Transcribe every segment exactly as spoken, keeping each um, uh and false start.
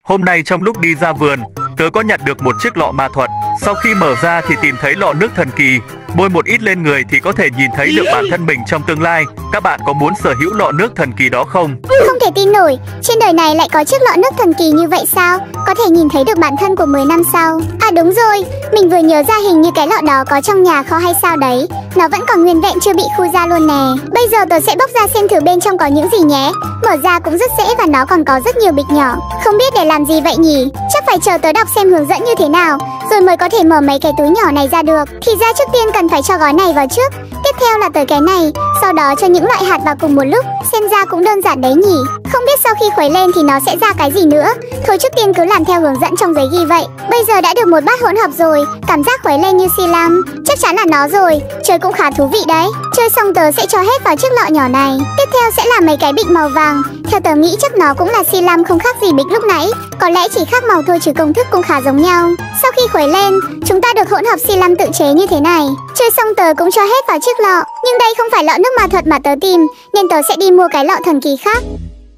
Hôm nay trong lúc đi ra vườn, tớ có nhặt được một chiếc lọ ma thuật. Sau khi mở ra thì tìm thấy lọ nước thần kỳ. Bôi một ít lên người thì có thể nhìn thấy được bản thân mình trong tương lai. Các bạn có muốn sở hữu lọ nước thần kỳ đó không? Không thể tin nổi, trên đời này lại có chiếc lọ nước thần kỳ như vậy sao? Có thể nhìn thấy được bản thân của mười năm sau. À đúng rồi, mình vừa nhớ ra hình như cái lọ đó có trong nhà kho hay sao đấy. Nó vẫn còn nguyên vẹn chưa bị khui ra luôn nè. Bây giờ tớ sẽ bóc ra xem thử bên trong có những gì nhé. Mở ra cũng rất dễ và nó còn có rất nhiều bịch nhỏ. Không biết để làm gì vậy nhỉ? Chắc phải chờ tớ đọc xem hướng dẫn như thế nào rồi mới có thể mở mấy cái túi nhỏ này ra được. Thì ra trước tiên cần phải cho gói này vào trước. Tiếp theo là tới cái này, sau đó cho những loại hạt vào cùng một lúc. Xem ra cũng đơn giản đấy nhỉ. Không biết sau khi khuấy lên thì nó sẽ ra cái gì nữa. Thôi trước tiên cứ làm theo hướng dẫn trong giấy ghi vậy. Bây giờ đã được một bát hỗn hợp rồi. Cảm giác khuấy lên như xi lăm. Chắc chắn là nó rồi. Chơi cũng khá thú vị đấy. Chơi xong tớ sẽ cho hết vào chiếc lọ nhỏ này. Tiếp theo sẽ là mấy cái bịch màu vàng. Theo tớ nghĩ chắc nó cũng là xi lăm, không khác gì bịch lúc nãy. Có lẽ chỉ khác màu thôi chứ công thức cũng khá giống nhau. Sau khi khuấy lên, chúng ta được hỗn hợp xi lăm tự chế như thế này. Chơi xong tớ cũng cho hết vào chiếc lọ. Nhưng đây không phải lọ nước ma thuật mà tớ tìm, nên tớ sẽ đi mua cái lọ thần kỳ khác.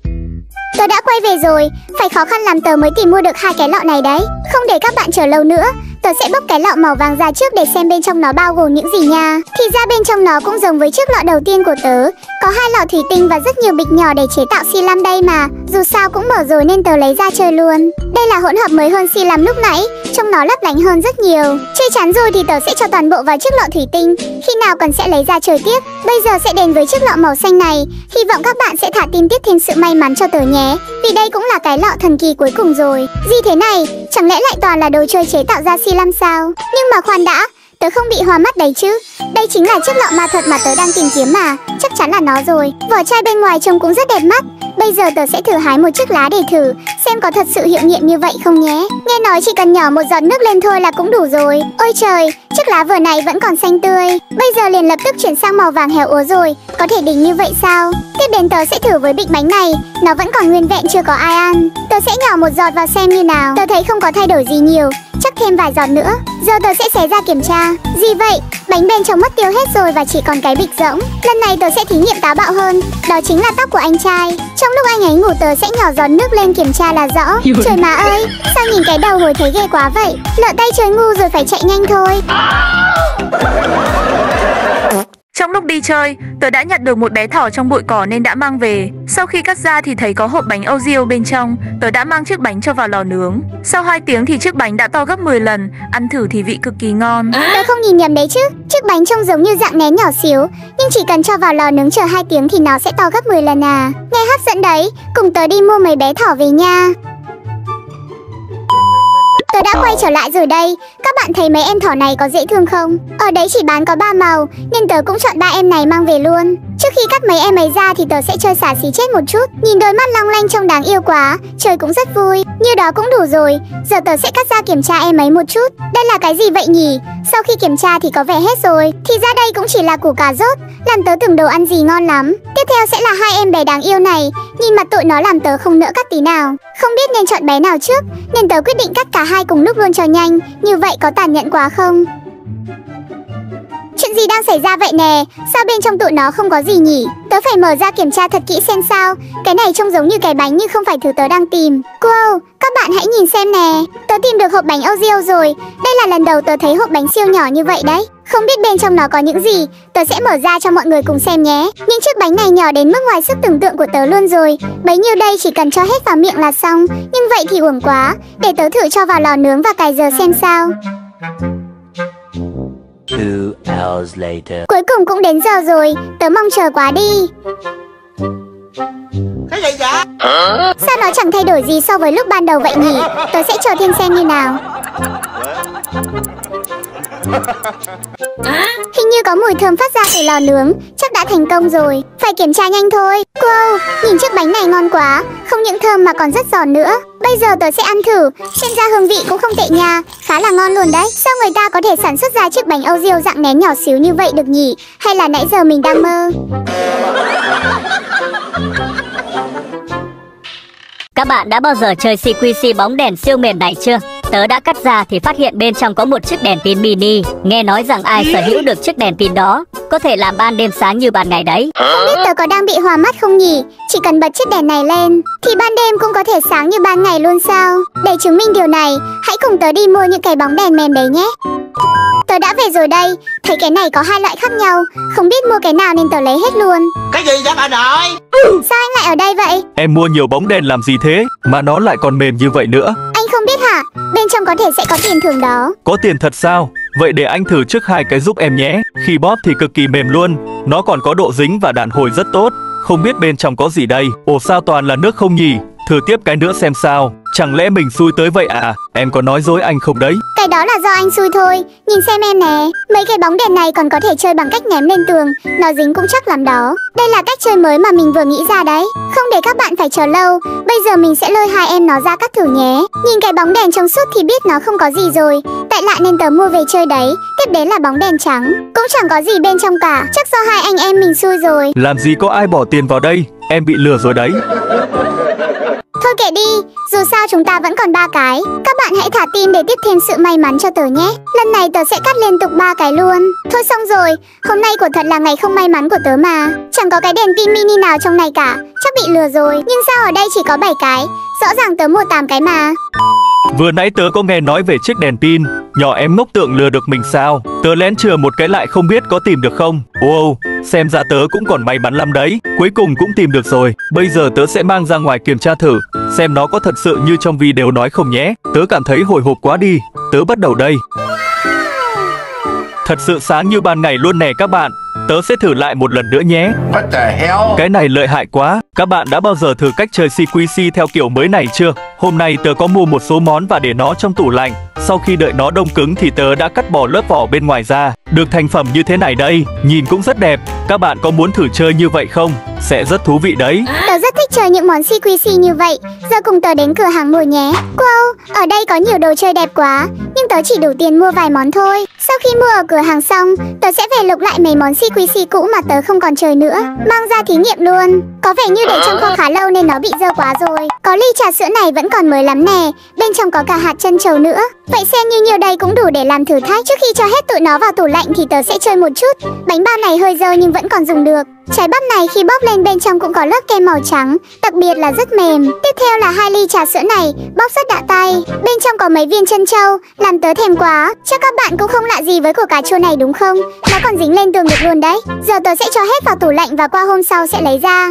Tớ đã quay về rồi, phải khó khăn lắm tớ mới tìm mua được hai cái lọ này đấy. Không để các bạn chờ lâu nữa, tớ sẽ bóc cái lọ màu vàng ra trước để xem bên trong nó bao gồm những gì nha. Thì ra bên trong nó cũng giống với chiếc lọ đầu tiên của tớ. Có hai lọ thủy tinh và rất nhiều bịch nhỏ để chế tạo xi lăm đây mà. Dù sao cũng mở rồi nên tớ lấy ra chơi luôn. Đây là hỗn hợp mới hơn xi lăm lúc nãy, trong nó lấp lánh hơn rất nhiều. Chơi chán rồi thì tớ sẽ cho toàn bộ vào chiếc lọ thủy tinh. Khi nào cần sẽ lấy ra chơi tiếp. Bây giờ sẽ đến với chiếc lọ màu xanh này. Hy vọng các bạn sẽ thả tin tiếp thêm sự may mắn cho tớ nhé. Vì đây cũng là cái lọ thần kỳ cuối cùng rồi. Gì thế này? Chẳng lẽ lại toàn là đồ chơi chế tạo ra xi lăm sao? Nhưng mà khoan đã, tớ không bị hoa mắt đấy chứ. Đây chính là chiếc lọ ma thuật mà tớ đang tìm kiếm mà. Chắc chắn là nó rồi. Vỏ chai bên ngoài trông cũng rất đẹp mắt. Bây giờ tớ sẽ thử hái một chiếc lá để thử xem có thật sự hiệu nghiệm như vậy không nhé. Nghe nói chỉ cần nhỏ một giọt nước lên thôi là cũng đủ rồi. Ôi trời, chiếc lá vừa này vẫn còn xanh tươi. Bây giờ liền lập tức chuyển sang màu vàng héo úa rồi. Có thể đỉnh như vậy sao? Tiếp đến tớ sẽ thử với bịch bánh này. Nó vẫn còn nguyên vẹn chưa có ai ăn. Tớ sẽ nhỏ một giọt vào xem như nào. Tớ thấy không có thay đổi gì nhiều. Chắc thêm vài giọt nữa. Giờ tớ sẽ xé ra kiểm tra. Gì vậy? Bánh bên trong mất tiêu hết rồi và chỉ còn cái bịch rỗng. Lần này tớ sẽ thí nghiệm táo bạo hơn. Đó chính là tóc của anh trai. Trong lúc anh ấy ngủ tớ sẽ nhỏ giọt nước lên kiểm tra là rõ. Trời má ơi, sao nhìn cái đầu hồi thấy ghê quá vậy? Lỡ tay chơi ngu rồi phải chạy nhanh thôi. Trong lúc đi chơi, tớ đã nhặt được một bé thỏ trong bụi cỏ nên đã mang về. Sau khi cắt ra thì thấy có hộp bánh Oreo bên trong. Tớ đã mang chiếc bánh cho vào lò nướng. Sau hai tiếng thì chiếc bánh đã to gấp mười lần. Ăn thử thì vị cực kỳ ngon. Tớ không nhìn nhầm đấy chứ. Chiếc bánh trông giống như dạng nén nhỏ xíu, nhưng chỉ cần cho vào lò nướng chờ hai tiếng thì nó sẽ to gấp mười lần à. Nghe hấp dẫn đấy. Cùng tớ đi mua mấy bé thỏ về nha. Tớ đã quay trở lại rồi đây. Các bạn thấy mấy em thỏ này có dễ thương không? Ở đấy chỉ bán có ba màu nên tớ cũng chọn ba em này mang về luôn. Trước khi cắt mấy em ấy ra thì tớ sẽ chơi xả xí chết một chút. Nhìn đôi mắt long lanh trông đáng yêu quá. Chơi cũng rất vui. Như đó cũng đủ rồi. Giờ tớ sẽ cắt ra kiểm tra em ấy một chút. Đây là cái gì vậy nhỉ? Sau khi kiểm tra thì có vẻ hết rồi. Thì ra đây cũng chỉ là củ cà rốt. Làm tớ tưởng đồ ăn gì ngon lắm. Tiếp theo sẽ là hai em bé đáng yêu này. Nhìn mặt tụi nó làm tớ không nỡ cắt tí nào. Không biết nên chọn bé nào trước nên tớ quyết định cắt cả hai cùng lúc luôn cho nhanh. Như vậy có tàn nhẫn quá không? Chuyện gì đang xảy ra vậy nè? Sao bên trong tụi nó không có gì nhỉ? Tớ phải mở ra kiểm tra thật kỹ xem sao. Cái này trông giống như cái bánh nhưng không phải thứ tớ đang tìm. Wow, các bạn hãy nhìn xem nè. Tớ tìm được hộp bánh Oreo rồi. Đây là lần đầu tớ thấy hộp bánh siêu nhỏ như vậy đấy. Không biết bên trong nó có những gì. Tớ sẽ mở ra cho mọi người cùng xem nhé. Nhưng chiếc bánh này nhỏ đến mức ngoài sức tưởng tượng của tớ luôn rồi. Bấy nhiêu đây chỉ cần cho hết vào miệng là xong. Nhưng vậy thì uổng quá. Để tớ thử cho vào lò nướng và cài giờ xem sao. Two hours later. Cuối cùng cũng đến giờ rồi. Tớ mong chờ quá đi. Cái gì vậy? Sao nó chẳng thay đổi gì so với lúc ban đầu vậy nhỉ? Tớ sẽ chờ thêm xem như nào. Hình như có mùi thơm phát ra từ lò nướng. Chắc đã thành công rồi. Phải kiểm tra nhanh thôi. Wow, nhìn chiếc bánh này ngon quá. Không những thơm mà còn rất giòn nữa. Bây giờ tớ sẽ ăn thử. Xem ra hương vị cũng không tệ nha. Khá là ngon luôn đấy. Sao người ta có thể sản xuất ra chiếc bánh Oreo dạng nén nhỏ xíu như vậy được nhỉ? Hay là nãy giờ mình đang mơ? Các bạn đã bao giờ chơi xê quy xê bóng đèn siêu mềm này chưa? Tớ đã cắt ra thì phát hiện bên trong có một chiếc đèn pin mini. Nghe nói rằng ai sở hữu được chiếc đèn pin đó có thể làm ban đêm sáng như ban ngày đấy. Không biết tớ có đang bị hoa mắt không nhỉ? Chỉ cần bật chiếc đèn này lên thì ban đêm cũng có thể sáng như ban ngày luôn sao? Để chứng minh điều này, hãy cùng tớ đi mua những cái bóng đèn mềm đấy nhé. Tớ đã về rồi đây. Thấy cái này có hai loại khác nhau, không biết mua cái nào nên tớ lấy hết luôn. Cái gì vậy bà nội? Sao anh lại ở đây vậy? Em mua nhiều bóng đèn làm gì thế? Mà nó lại còn mềm như vậy nữa. Anh không biết hả? Bên trong có thể sẽ có tiền thưởng đó. Có tiền thật sao? Vậy để anh thử trước hai cái giúp em nhé. Khi bóp thì cực kỳ mềm luôn. Nó còn có độ dính và đàn hồi rất tốt. Không biết bên trong có gì đây? Ồ, sao toàn là nước không nhỉ? Thử tiếp cái nữa xem sao. Chẳng lẽ mình xui tới vậy à? Em có nói dối anh không đấy? Cái đó là do anh xui thôi. Nhìn xem em nè. Mấy cái bóng đèn này còn có thể chơi bằng cách ném lên tường. Nó dính cũng chắc lắm đó. Đây là cách chơi mới mà mình vừa nghĩ ra đấy. Không để các bạn phải chờ lâu, bây giờ mình sẽ lôi hai em nó ra cắt thử nhé. Nhìn cái bóng đèn trong suốt thì biết nó không có gì rồi. Tại lạ nên tớ mua về chơi đấy. Tiếp đến là bóng đèn trắng. Cũng chẳng có gì bên trong cả. Chắc do hai anh em mình xui rồi. Làm gì có ai bỏ tiền vào đây? Em bị lừa rồi đấy. Thôi kệ đi, dù sao chúng ta vẫn còn ba cái. Các bạn hãy thả tim để tiếp thêm sự may mắn cho tớ nhé. Lần này tớ sẽ cắt liên tục ba cái luôn. Thôi xong rồi, hôm nay quả thật là ngày không may mắn của tớ mà. Chẳng có cái đèn pin mini nào trong này cả. Chắc bị lừa rồi. Nhưng sao ở đây chỉ có bảy cái? Rõ ràng tớ mua tám cái mà. Vừa nãy tớ có nghe nói về chiếc đèn pin. Nhỏ em ngốc tưởng lừa được mình sao? Tớ lén chừa một cái lại không biết có tìm được không. Wow, xem ra tớ cũng còn may mắn lắm đấy. Cuối cùng cũng tìm được rồi. Bây giờ tớ sẽ mang ra ngoài kiểm tra thử, xem nó có thật sự như trong video nói không nhé. Tớ cảm thấy hồi hộp quá đi. Tớ bắt đầu đây. Thật sự sáng như ban ngày luôn nè các bạn. Tớ sẽ thử lại một lần nữa nhé. What the hell? Cái này lợi hại quá. Các bạn đã bao giờ thử cách chơi xê quy xê theo kiểu mới này chưa? Hôm nay tớ có mua một số món và để nó trong tủ lạnh. Sau khi đợi nó đông cứng thì tớ đã cắt bỏ lớp vỏ bên ngoài ra. Được thành phẩm như thế này đây. Nhìn cũng rất đẹp. Các bạn có muốn thử chơi như vậy không? Sẽ rất thú vị đấy. Tớ rất thích chơi những món xê quy xê như vậy. Giờ cùng tớ đến cửa hàng mua nhé. Wow, ở đây có nhiều đồ chơi đẹp quá. Nhưng tớ chỉ đủ tiền mua vài món thôi. Sau khi mua ở cửa hàng xong, tớ sẽ về lục lại mấy món xê quy xê cũ mà tớ không còn chơi nữa. Mang ra thí nghiệm luôn. Có vẻ như để trong kho khá lâu nên nó bị dơ quá rồi. Có ly trà sữa này vẫn còn mới lắm nè. Bên trong có cả hạt trân trầu nữa. Vậy xem như nhiêu đây cũng đủ để làm thử thách. Trước khi cho hết tụi nó vào tủ lạnh thì tớ sẽ chơi một chút. Bánh bao này hơi dơ nhưng vẫn còn dùng được. Trái bắp này khi bóp lên bên trong cũng có lớp kem màu trắng, đặc biệt là rất mềm. Tiếp theo là hai ly trà sữa này, bóp rất đã tay. Bên trong có mấy viên trân châu, làm tớ thèm quá. Chắc các bạn cũng không lạ gì với củ cà chua này đúng không? Nó còn dính lên tường được luôn đấy. Giờ tớ sẽ cho hết vào tủ lạnh và qua hôm sau sẽ lấy ra.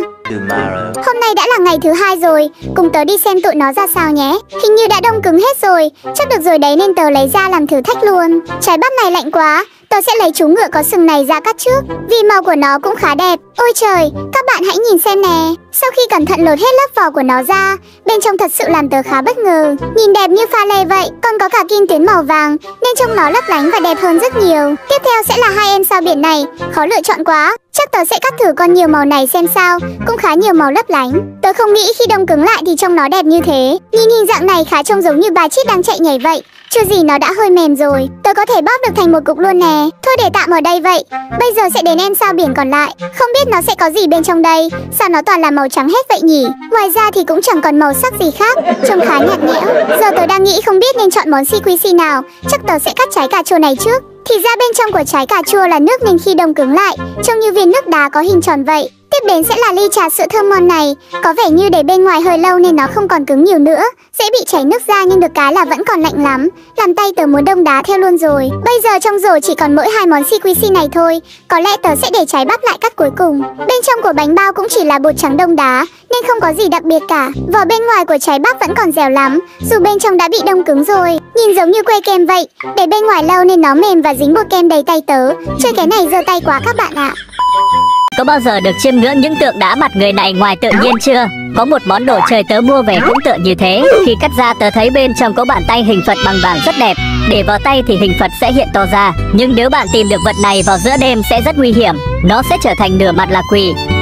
Hôm nay đã là ngày thứ hai rồi, cùng tớ đi xem tụi nó ra sao nhé. Hình như đã đông cứng hết rồi, chắc được rồi đấy nên tớ lấy ra làm thử thách luôn. Trái bắp này lạnh quá. Tớ sẽ lấy chú ngựa có sừng này ra cắt trước, vì màu của nó cũng khá đẹp. Ôi trời, các bạn hãy nhìn xem nè. Sau khi cẩn thận lột hết lớp vỏ của nó ra, bên trong thật sự làm tớ khá bất ngờ. Nhìn đẹp như pha lê vậy, còn có cả kim tuyến màu vàng, nên trông nó lấp lánh và đẹp hơn rất nhiều. Tiếp theo sẽ là hai em sao biển này, khó lựa chọn quá. Chắc tớ sẽ cắt thử con nhiều màu này xem sao, cũng khá nhiều màu lấp lánh. Tớ không nghĩ khi đông cứng lại thì trông nó đẹp như thế. Nhìn hình dạng này khá trông giống như bà Chít đang chạy nhảy vậy. Chưa gì nó đã hơi mềm rồi. Tớ có thể bóp được thành một cục luôn nè. Thôi để tạm ở đây vậy. Bây giờ sẽ đến em sao biển còn lại. Không biết nó sẽ có gì bên trong đây. Sao nó toàn là màu trắng hết vậy nhỉ? Ngoài ra thì cũng chẳng còn màu sắc gì khác. Trông khá nhạt nhẽo. Giờ tớ đang nghĩ không biết nên chọn món xê quy xê nào. Chắc tớ sẽ cắt trái cà chua này trước. Thì ra bên trong của trái cà chua là nước nên khi đông cứng lại trông như viên nước đá có hình tròn vậy. Tiếp đến sẽ là ly trà sữa thơm ngon này. Có vẻ như để bên ngoài hơi lâu nên nó không còn cứng nhiều nữa, dễ bị chảy nước ra nhưng được cái là vẫn còn lạnh lắm. Làm tay tớ muốn đông đá theo luôn rồi. Bây giờ trong rổ chỉ còn mỗi hai món xê quy xê này thôi. Có lẽ tớ sẽ để trái bắp lại cắt cuối cùng. Bên trong của bánh bao cũng chỉ là bột trắng đông đá nên không có gì đặc biệt cả. Vỏ bên ngoài của trái bắp vẫn còn dẻo lắm, dù bên trong đã bị đông cứng rồi. Nhìn giống như que kem vậy. Để bên ngoài lâu nên nó mềm và dính bột kem đầy tay tớ. Chơi cái này giơ tay quá các bạn ạ. Có bao giờ được chiêm ngưỡng những tượng đá mặt người này ngoài tự nhiên chưa? Có một món đồ chơi tớ mua về cũng tựa như thế. Khi cắt ra tớ thấy bên trong có bàn tay hình Phật bằng vàng rất đẹp. Để vào tay thì hình Phật sẽ hiện to ra. Nhưng nếu bạn tìm được vật này vào giữa đêm sẽ rất nguy hiểm. Nó sẽ trở thành nửa mặt là quỷ.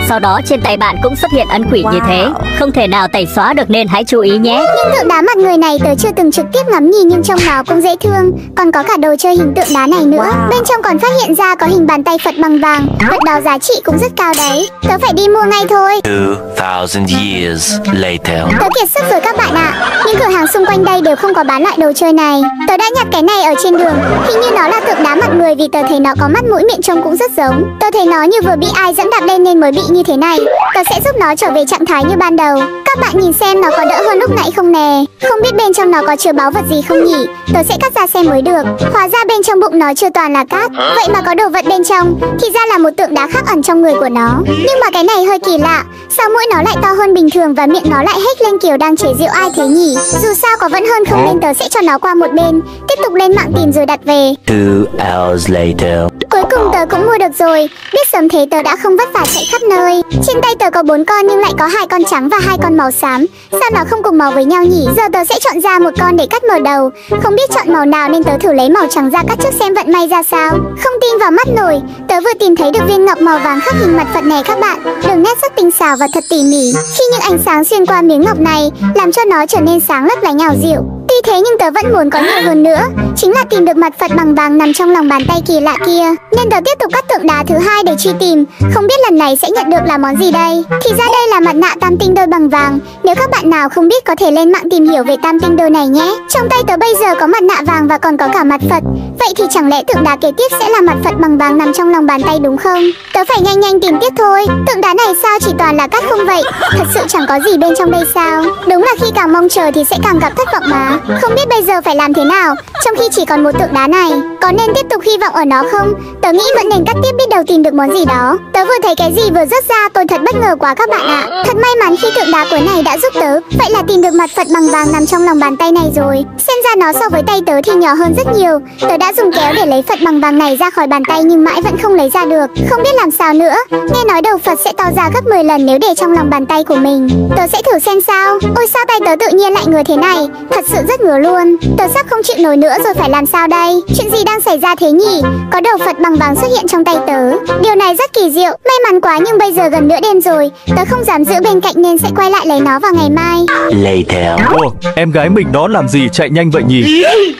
Sau đó trên tay bạn cũng xuất hiện ấn quỷ như thế, không thể nào tẩy xóa được nên hãy chú ý nhé. Nhưng tượng đá mặt người này tớ chưa từng trực tiếp ngắm nhìn nhưng trông nó cũng dễ thương. Còn có cả đồ chơi hình tượng đá này nữa. Bên trong còn phát hiện ra có hình bàn tay Phật bằng vàng. Vật đó giá trị cũng rất cao đấy. Tớ phải đi mua ngay thôi. Two thousand years later. Tớ kiệt sức rồi các bạn ạ. Những cửa hàng xung quanh đây đều không có bán loại đồ chơi này. Tớ đã nhặt cái này ở trên đường. Hình như nó là tượng đá mặt người vì tớ thấy nó có mắt mũi miệng trông cũng rất giống. Tớ thấy nó như vừa bị ai dẫm đạp lên nên mới bị như thế này. Tớ sẽ giúp nó trở về trạng thái như ban đầu. Các bạn nhìn xem nó có đỡ hơn lúc nãy không nè. Không biết bên trong nó có chứa báu vật gì không nhỉ? Tớ sẽ cắt ra xem mới được. Hóa ra bên trong bụng nó chưa toàn là cát. Vậy mà có đồ vật bên trong. Thì ra là một tượng đá khác ẩn trong người của nó. Nhưng mà cái này hơi kỳ lạ. Sao mũi nó lại to hơn bình thường và miệng nó lại hét lên kiểu đang chế giễu ai thế nhỉ? Dù sao có vẫn hơn không nên tớ sẽ cho nó qua một bên. Tiếp tục lên mạng tìm rồi đặt về. Two hours later. Cuối cùng tớ cũng mua được rồi. Biết sớm thế tớ đã không vất vả chạy khắp nơi. Trên tay tớ có bốn con nhưng lại có hai con trắng và hai con màu xám. Sao nó không cùng màu với nhau nhỉ? Giờ tớ sẽ chọn ra một con để cắt mở đầu. Không biết chọn màu nào nên tớ thử lấy màu trắng ra cắt trước xem vận may ra sao. Không tin vào mắt nổi. Tớ vừa tìm thấy được viên ngọc màu vàng khắc hình mặt Phật này các bạn. Đường nét rất tinh xảo và thật tỉ mỉ. Khi những ánh sáng xuyên qua miếng ngọc này làm cho nó trở nên sáng lấp lánh ảo diệu. Tuy thế nhưng tớ vẫn muốn có nhiều hơn nữa. Chính là tìm được mặt Phật bằng vàng nằm trong lòng bàn tay kỳ lạ kia. Nên tớ tiếp tục cắt tượng đá thứ hai để truy tìm. Không biết lần này sẽ nhận được là món gì đây. Thì ra đây là mặt nạ tam tinh đôi bằng vàng. Nếu các bạn nào không biết có thể lên mạng tìm hiểu về tam tinh đôi này nhé. Trong tay tớ bây giờ có mặt nạ vàng và còn có cả mặt Phật. Vậy thì chẳng lẽ tượng đá kế tiếp sẽ là mặt Phật bằng vàng nằm trong lòng bàn tay đúng không? Tớ phải nhanh nhanh tìm tiếp thôi. Tượng đá này sao chỉ toàn là cát không vậy? Thật sự chẳng có gì bên trong đây sao? Đúng là khi càng mong chờ thì sẽ càng gặp thất vọng mà. Không biết bây giờ phải làm thế nào trong khi chỉ còn một tượng đá này. Có nên tiếp tục hy vọng ở nó không? Tớ nghĩ vẫn nên cắt tiếp biết đâu tìm được món gì đó. Tớ vừa thấy cái gì vừa rớt ra tôi thật bất ngờ quá các bạn ạ. Thật may mắn khi tượng đá cuối này đã giúp tớ. Vậy là tìm được mặt Phật bằng vàng nằm trong lòng bàn tay này rồi. Xem ra nó so với tay tớ thì nhỏ hơn rất nhiều. Tớ đã dùng kéo để lấy Phật bằng vàng này ra khỏi bàn tay nhưng mãi vẫn không lấy ra được. Không biết làm sao nữa. Nghe nói đầu Phật sẽ to ra gấp mười lần nếu để trong lòng bàn tay của mình. Tớ sẽ thử xem sao. Ôi sao tay tớ tự nhiên lại ngứa thế này. Thật sự rất ngứa luôn. Tớ sắp không chịu nổi nữa rồi phải làm sao đây? Chuyện gì đang xảy ra thế nhỉ? Có đầu Phật bằng vàng xuất hiện trong tay tớ. Điều này rất kỳ diệu. May mắn quá nhưng bây giờ gần nửa đêm rồi. Tớ không dám giữ bên cạnh nên sẽ quay lại lấy nó vào ngày mai. Later. Ồ, em gái mình nó làm gì chạy nhanh vậy nhỉ?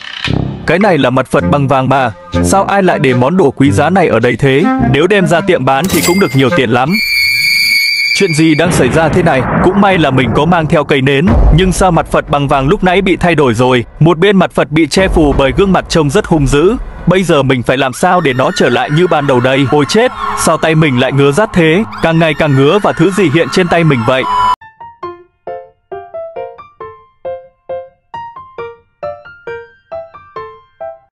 Cái này là mặt Phật bằng vàng mà. Sao ai lại để món đồ quý giá này ở đây thế? Nếu đem ra tiệm bán thì cũng được nhiều tiền lắm. Chuyện gì đang xảy ra thế này? Cũng may là mình có mang theo cây nến. Nhưng sao mặt Phật bằng vàng lúc nãy bị thay đổi rồi? Một bên mặt Phật bị che phủ bởi gương mặt trông rất hung dữ. Bây giờ mình phải làm sao để nó trở lại như ban đầu đây? Ôi chết, sao tay mình lại ngứa rát thế? Càng ngày càng ngứa và thứ gì hiện trên tay mình vậy?